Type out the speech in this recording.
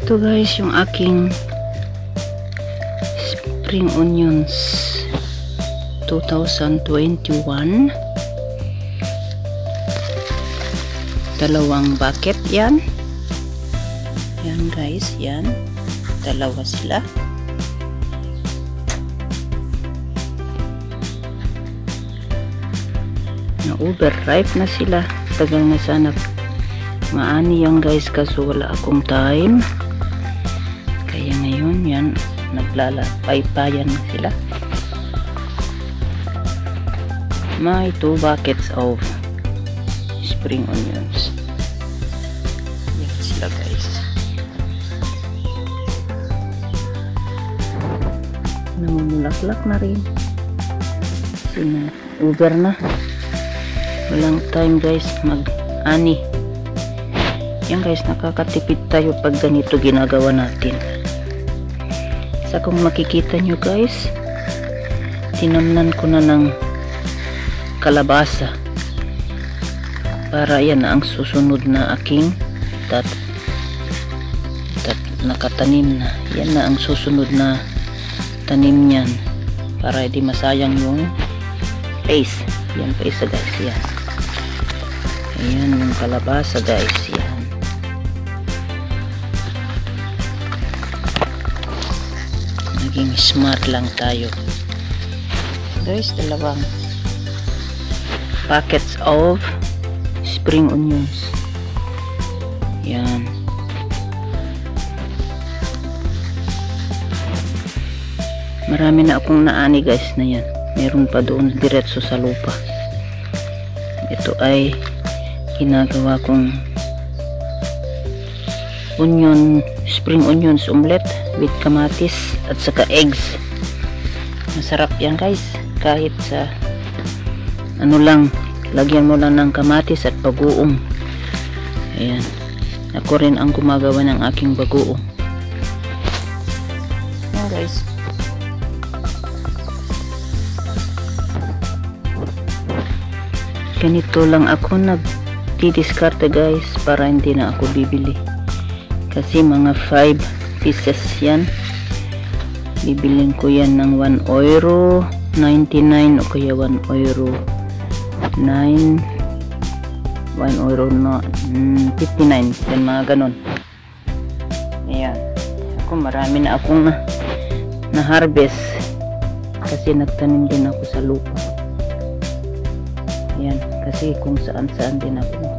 Ito guys yung aking spring onions 2021. Dalawang bucket yan. Yan guys, yan. Dalawa sila. Na overripe na sila. Tagal na sana maani yan guys, kaso wala akong time. Kaya ngayon yan, naglalapaypayan na sila. May 2 buckets of spring onions. Yan sila guys. Namumulaklak na rin. Over na. Walang time guys mag-ani. Yan guys, nakakatipid tayo pag ganito ginagawa natin. Sa kung makikita nyo guys, tinamnan ko na ng kalabasa para yan na ang susunod na aking nakatanim na. Yan na ang susunod na tanim niyan para hindi masayang yung paste. Yan paste guys, yan. Ayan yung kalabasa guys, yan. Naging smart lang tayo guys. Dalawang packets of spring onions. Yan. Marami na akong naani guys na yan. Meron pa doon diretso sa lupa. Ito ay ginagawa kong spring onions omelette with kamatis at saka eggs. Masarap yan guys. Kahit sa ano lang, lagyan mo lang ng kamatis at bagoong. Ayan. Ako rin ang gumagawa ng aking bagoong. Ayan guys. Ganito lang ako nagdidiskarte guys, para hindi na ako bibili. Kasi mga 5 pieces yan. Bibilin ko yan ng €1.99 o kaya €1.59. Yan mga ganon. Ayan. Ako marami na akong na harvest kasi nagtanim din ako sa lupa. Ayan, kasi kung saan saan din ako